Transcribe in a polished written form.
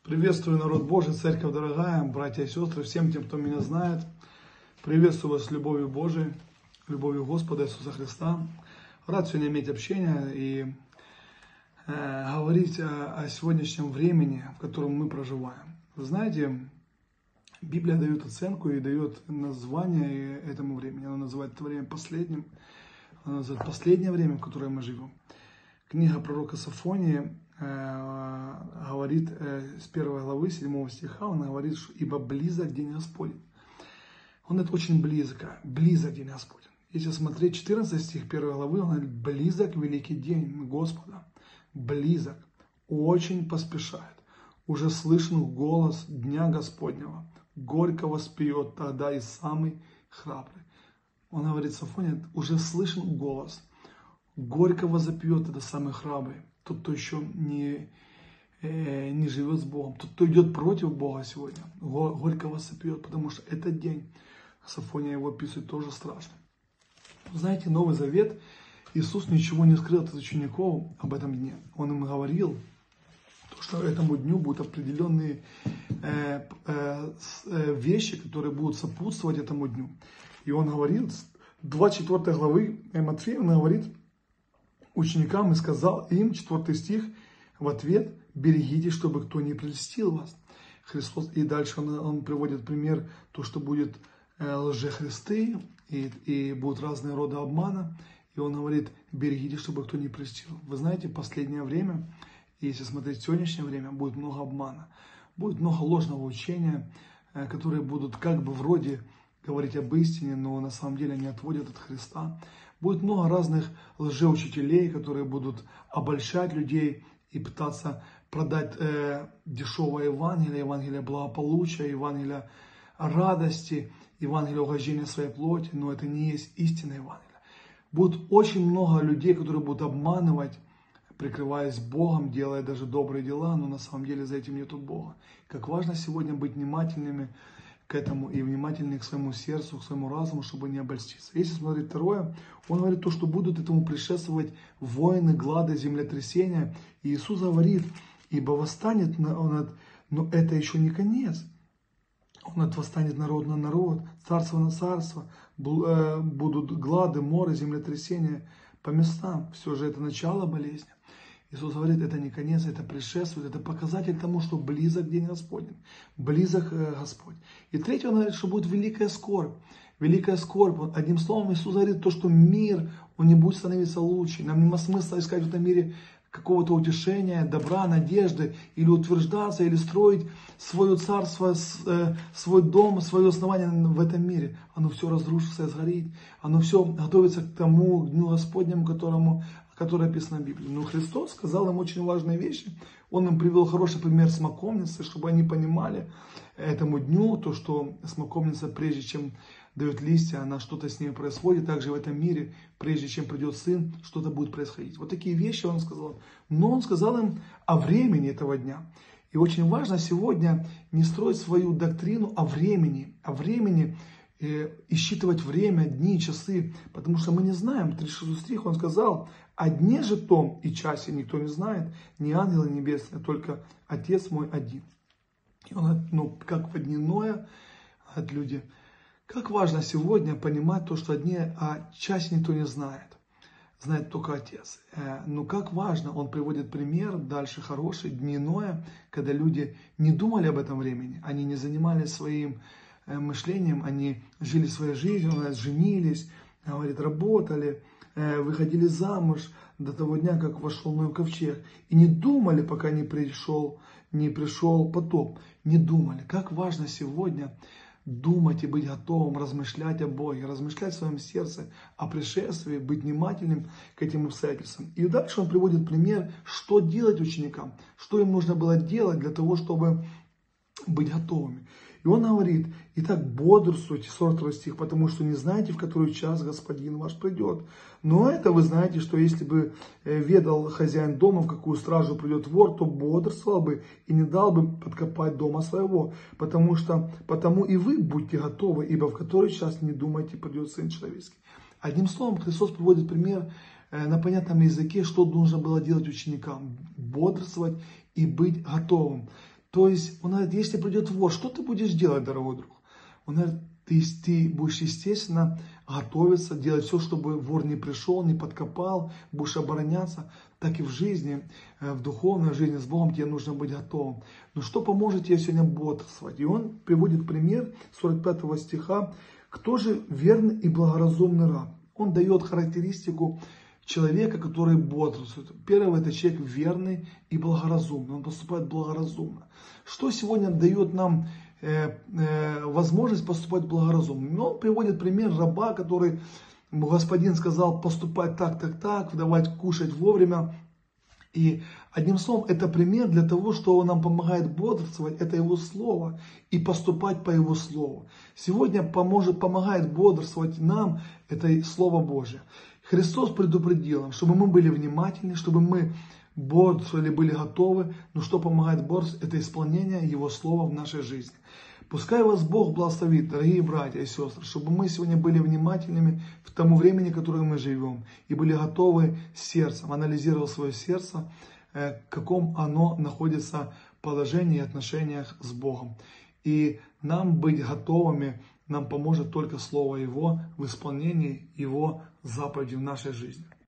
Приветствую, народ Божий, церковь дорогая, братья и сестры, всем тем, кто меня знает. Приветствую вас с любовью Божией, любовью Господа Иисуса Христа. Рад сегодня иметь общение и говорить о сегодняшнем времени, в котором мы проживаем. Вы знаете, Библия дает оценку и дает название этому времени. Она называет это время последним. Она называет последнее время, в которое мы живем. Книга пророка Софонии говорит с 1 главы 7 стиха, он говорит, что «Ибо близок день Господень». Он это очень близко день Господень. Если смотреть 14 стих 1 главы, он говорит, близок великий день Господа, близок, очень поспешает. Уже слышен голос дня Господнего, горько воспоет тогда и самый храбрый. Он говорит, Софония, уже слышен голос, горько возопьет это самый храбрый. Тот, кто еще не живет с Богом, тот, кто идет против Бога сегодня, горько возопьет, потому что этот день, Софония его описывает, тоже страшный. Знаете, Новый Завет, Иисус ничего не скрыл от учеников об этом дне. Он им говорил, что этому дню будут определенные вещи, которые будут сопутствовать этому дню. И он говорил, 24 главы Матфея, он говорит ученикам и сказал им, 4 стих, в ответ, берегите, чтобы кто не прельстил вас. Христос, и дальше он приводит пример, то, что будет лжехристы, и будут разные роды обмана. И он говорит, берегите, чтобы кто не прельстил. Вы знаете, последнее время, если смотреть сегодняшнее время, будет много обмана. Будет много ложного учения, которые будут как бы вроде говорить об истине, но на самом деле они отводят от Христа. Будет много разных лжеучителей, которые будут обольщать людей и пытаться продать дешевое Евангелие, Евангелие благополучия, Евангелие радости, Евангелие угождения своей плоти, но это не есть истинное Евангелие. Будет очень много людей, которые будут обманывать, прикрываясь Богом, делая даже добрые дела, но на самом деле за этим нету Бога. Как важно сегодня быть внимательными к этому и внимательны к своему сердцу, к своему разуму, чтобы не обольститься. Если смотреть второе, он говорит то, что будут этому предшествовать войны, глады, землетрясения. И Иисус говорит, ибо восстанет, но это еще не конец. Он восстанет народ на народ, царство на царство, будут глады, моры, землетрясения по местам. Все же это начало болезни. Иисус говорит, это не конец, это предшествует, это показатель тому, что близок день Господень, близок Господь. И третье, он говорит, что будет великая скорбь. Великая скорбь. Одним словом, Иисус говорит, то, что мир, он не будет становиться лучше. Нам нема смысла искать в этом мире какого-то утешения, добра, надежды, или утверждаться, или строить свое царство, свой дом, свое основание в этом мире. Оно все разрушится и сгорит. Оно все готовится к тому дню Господнему, который описан в Библии. Но Христос сказал им очень важные вещи. Он им привел хороший пример смоковницы, чтобы они понимали этому дню, то, что смоковница, прежде чем дает листья, она что-то с ней происходит. Также в этом мире, прежде чем придет Сын, что-то будет происходить. Вот такие вещи он сказал. Но он сказал им о времени этого дня. И очень важно сегодня не строить свою доктрину о времени. И считывать время, дни, часы, потому что мы не знаем. 36 стих он сказал, о дне же том и часе никто не знает, ни ангелы небесные, только Отец мой один. И он, как водяное от люди. Как важно сегодня понимать то, что о часе никто не знает. Знает только Отец. Но как важно, он приводит пример, дальше хороший, дневное, когда люди не думали об этом времени, они не занимались своим мышлением, они жили своей жизнью, женились, говорит, работали, выходили замуж до того дня, как вошел Ной в ковчег. И не думали, пока не пришел потоп. Не думали. Как важно сегодня думать и быть готовым, размышлять о Боге, размышлять в своем сердце о пришествии, быть внимательным к этим обстоятельствам. И дальше он приводит пример, что делать ученикам, что им нужно было делать для того, чтобы быть готовыми. И он говорит, итак, бодрствуйте, 42 стих, потому что не знаете, в который час Господин ваш придет. Но это вы знаете, что если бы ведал хозяин дома, в какую стражу придет вор, то бодрствовал бы и не дал бы подкопать дома своего. Потому и вы будьте готовы, ибо в который час не думайте, придет Сын Человеческий. Одним словом, Христос приводит пример на понятном языке, что нужно было делать ученикам. Бодрствовать и быть готовым. То есть, он говорит, если придет вор, что ты будешь делать, дорогой друг? Он говорит, ты будешь, естественно, готовиться, делать все, чтобы вор не пришел, не подкопал, будешь обороняться. Так и в жизни, в духовной жизни с Богом тебе нужно быть готовым. Но что поможет тебе сегодня бодрствовать? И он приводит пример 45 стиха. Кто же верный и благоразумный раб? Он дает характеристику человека, который бодрствует. Первый — это человек верный и благоразумный. Он поступает благоразумно. Что сегодня дает нам возможность поступать благоразумно? Он приводит пример раба, который господин сказал поступать так, давать кушать вовремя. И одним словом, это пример для того, что он нам помогает бодрствовать, это его слово, и поступать по его слову. Сегодня помогает бодрствовать нам, это слово Божье. Христос предупредил нам, чтобы мы были внимательны, чтобы мы бодрствовали, были готовы. Но что помогает бодрствовать, это исполнение Его слова в нашей жизни. Пускай вас Бог благословит, дорогие братья и сестры, чтобы мы сегодня были внимательными в тому времени, в котором мы живем, и были готовы сердцем, анализировали свое сердце, в каком оно находится положении и отношениях с Богом. И нам быть готовыми, нам поможет только Слово Его в исполнении Его заповедей в нашей жизни.